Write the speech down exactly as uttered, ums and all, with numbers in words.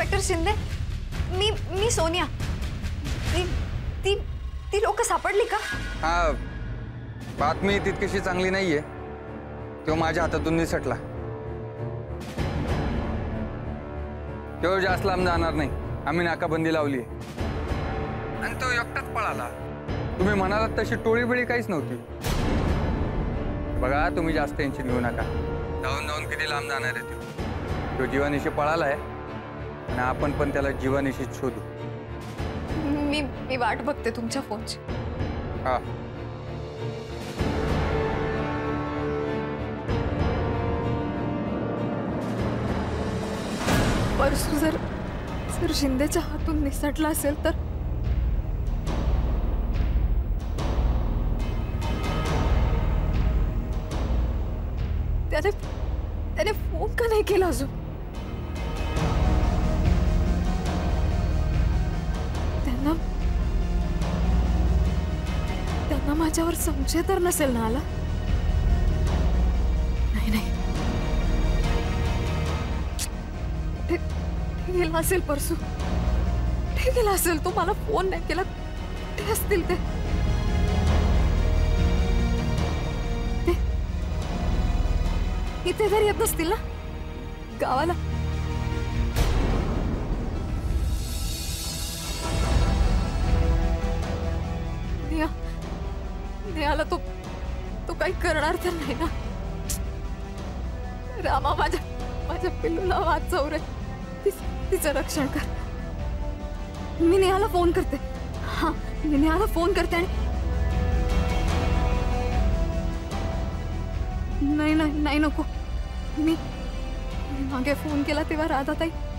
Inspector Shinde, मी मी सोनिया. ती ती ती लोक सापडली का? हा, बातमी तितकीशी चांगली नाहीये. तो माझ्या हातातून निसटला. तो जास्त लांब जाणार नाही. आम्ही नाकाबंदी लावली आणि तो एकटाच पळाला. तुम्ही म्हणालात तशी टोळी बिळी काहीच नव्हती. बघा, तुम्ही जास्त टेन्शन घेऊ नका. जाऊन जाऊन किती लांब जाणार आहे तो. तो जीवानिशी पळालाय आणि आपण पण त्याला जीवानिशीच शोधू. मी मी वाट बघते तुमच्या फोनची. हा, परसू जर जर शिंदेच्या हातून निसटला असेल तर त्याने त्याने फोन का नाही केला अजून? त्यांना त्यांना माझ्यावर संशय तर नसेल ना आला? नाही नाही, गेला असेल परसू. कुठे गेला असेल तो? मला फोन नाही केला. कुठे असतील ते? इथे तर येत नसतील ना गावाला? नेहा नेहाला तो तो काही करणार तर नाही ना? रामा, माझ्या माझ्या पिल्लूला वाचव रे. तिचं रक्षण कर. मी नेहाला फोन करते. हा, मी नेहाला फोन करते. आणि नाही नाही नाही नको. मी मागे फोन केला तेव्हा राधाताई